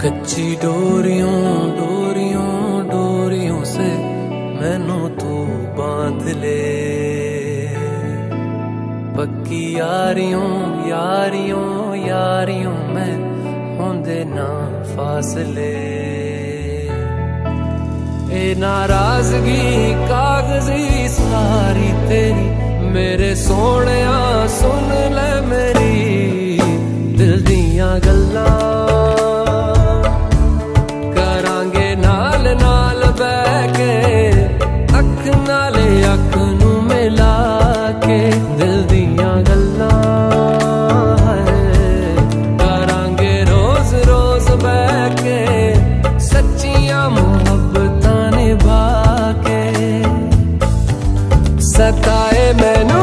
कच्ची डोरियों डोरियों डोरियों से मैनू तू बांध ले, पक्की यारियों यारियों यारियों में होंदे ना फासले। ए नाराजगी कागजी सारी तेरी मेरे सोहणिया सुन ले मेरी दिल दियां गल्लां, करांगे नाल नाल बैठ के अख नाले अख नू मिला के दिल दियां गल्लां करांगे रोज रोज बैठ के सच्चियां मुहब्बतां निभा के। सताए मैनू